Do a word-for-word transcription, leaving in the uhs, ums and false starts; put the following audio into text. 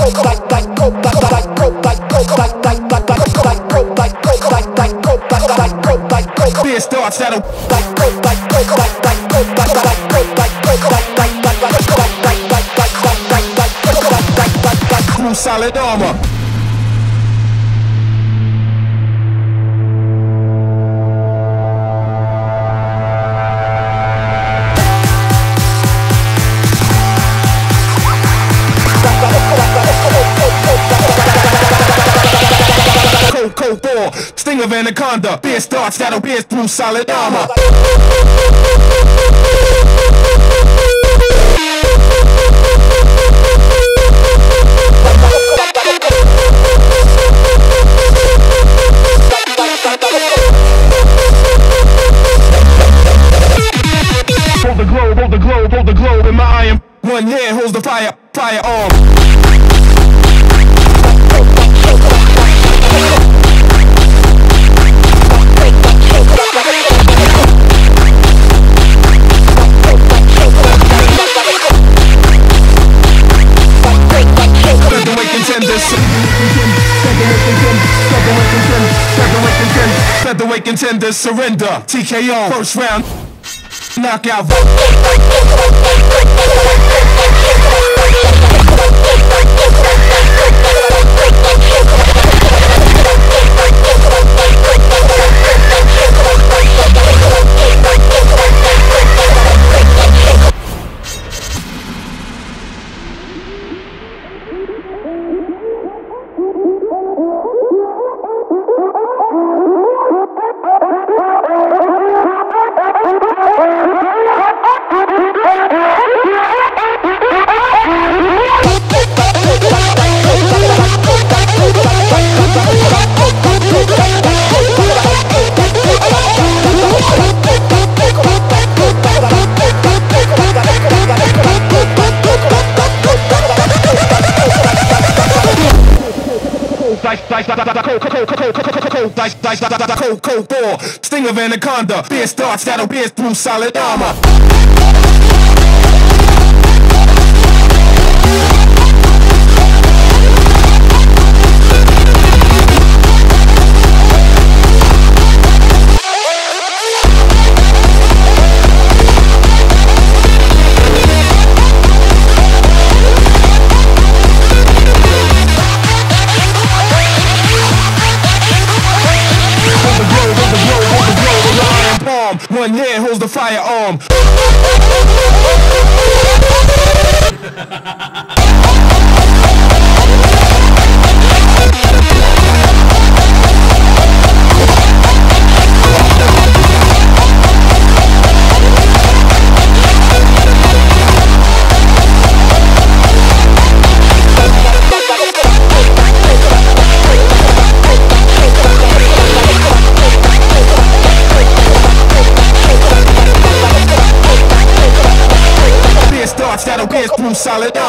Beer starts that'll through solid armor. Cold ball, sting of anaconda. Beer starts that'll pierce through solid armor. Hold the globe, hold the globe, hold the globe in my iron. One hand holds the fire, firearm. Featherweight contenders surrender. T K O first round knockout. Dice, dice, cold, cold ball, sting of anaconda. Beer starts that'll pierce through solid armor. One hand holds the firearm. That'll pierce through solid